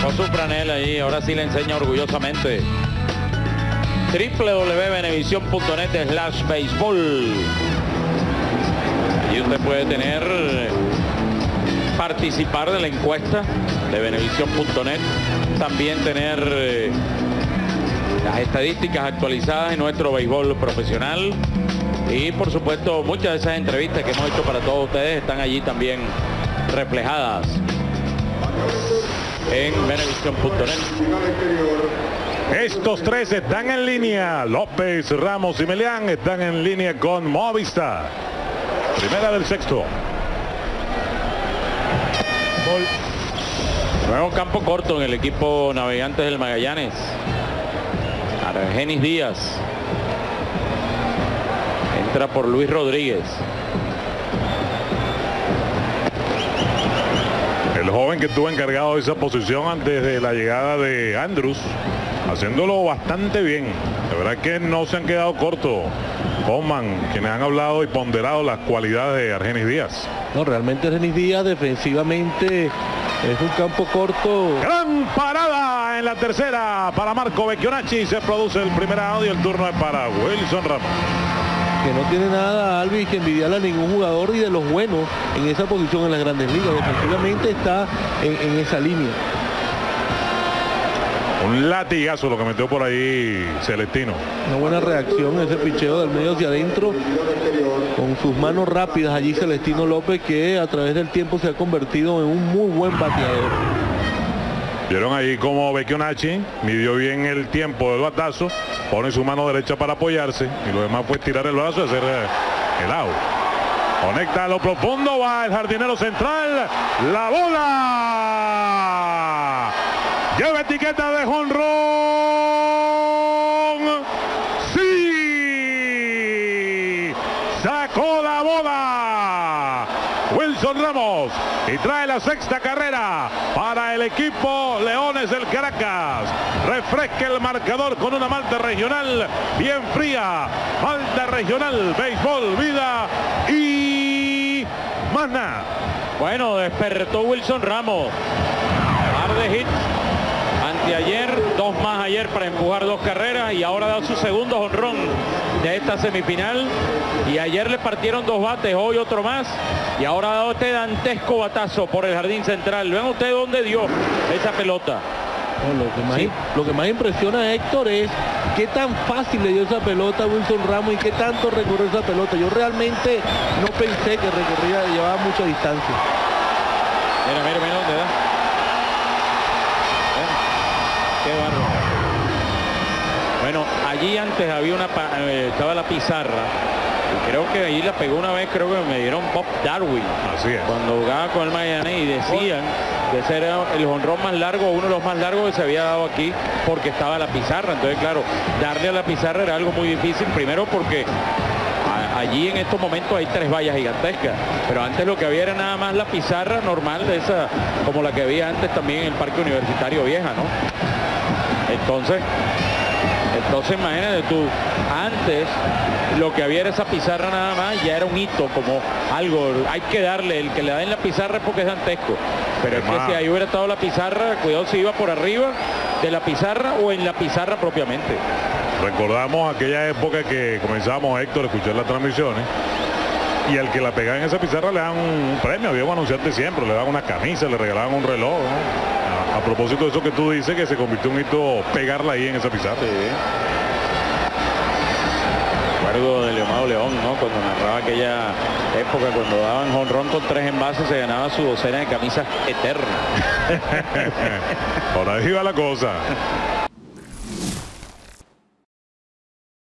Sacó su franela ahí, ahora sí le enseña orgullosamente. www.venevisión.net/béisbol. Allí usted puede participar de la encuesta de venevisión.net, también tener las estadísticas actualizadas en nuestro béisbol profesional y por supuesto muchas de esas entrevistas que hemos hecho para todos ustedes están allí también reflejadas en venevisión.net. Estos tres están en línea. López, Ramos y Melián están en línea con Movistar. Primera del sexto. Nuevo campo corto en el equipo Navegantes del Magallanes. Argenis Díaz. Entra por Luis Rodríguez. El joven que estuvo encargado de esa posición antes de la llegada de Andrus, haciéndolo bastante bien. De verdad que no se han quedado cortos, Hoffman, quienes han hablado y ponderado las cualidades de Argenis Díaz. No, realmente Argenis Díaz defensivamente es un campo corto. Gran parada en la tercera para Marco Vecchionacci. Se produce el primer out y el turno es para Wilson Ramos. Que no tiene nada, Alvis, que envidiarle a ningún jugador y de los buenos en esa posición en las Grandes Ligas. Defensivamente está en esa línea. Un latigazo lo que metió por ahí Celestino. Una buena reacción, ese picheo del medio hacia adentro. Con sus manos rápidas allí Celestino López, que a través del tiempo se ha convertido en un muy buen bateador. Vieron ahí como Vecchionacci midió bien el tiempo del batazo, pone su mano derecha para apoyarse y lo demás pues tirar el brazo y hacer el out. Conecta a lo profundo, va el jardinero central, la bola. Lleva etiqueta de jonrón. ¡Sí! Sacó la bola Wilson Ramos y trae la sexta carrera para el equipo Leones del Caracas. Refresca el marcador con una malta regional bien fría. Malta regional, béisbol, vida y más nada. Bueno, despertó Wilson Ramos. Par de hits anteayer, dos más ayer para empujar dos carreras y ahora da su segundo jonrón de esta semifinal. Y ayer le partieron dos bates, hoy otro más. Y ahora ha dado este dantesco batazo por el jardín central. Vean ustedes dónde dio esa pelota. No, lo que más impresiona a Héctor es qué tan fácil le dio esa pelota a Wilson Ramos y qué tanto recorrió esa pelota. Yo realmente no pensé que llevaba mucha distancia. Mira dónde da. Qué bárbaro. Bueno, allí antes había estaba la pizarra. Y creo que ahí la pegó una vez, creo que me dieron Bob Darwin. Así es. Cuando jugaba con el Miami y decían que ese era el jonrón más largo, uno de los más largos que se había dado aquí porque estaba la pizarra. Entonces, claro, darle a la pizarra era algo muy difícil. Primero porque allí en estos momentos hay tres vallas gigantescas. Pero antes lo que había era nada más la pizarra normal de esa, como la que había antes también en el Parque Universitario Vieja, ¿no? Entonces imagínate tú, antes lo que había era esa pizarra nada más, ya era un hito, como algo, hay que darle, el que le da en la pizarra es porque es dantesco. Pero es que si ahí hubiera estado la pizarra, cuidado si iba por arriba de la pizarra o en la pizarra propiamente. Recordamos aquella época que comenzábamos, Héctor, a escuchar las transmisiones y al que la pegaba en esa pizarra le dan un premio, había un anunciante siempre, le daban una camisa, le regalaban un reloj, ¿no? A propósito de eso que tú dices, que se convirtió en un hito pegarla ahí en esa pizarra. Sí. Recuerdo de Leomado León, ¿no? Cuando narraba aquella época, cuando daban jonrón con 3 envases, se ganaba su docena de camisas eternas. Por ahí va la cosa.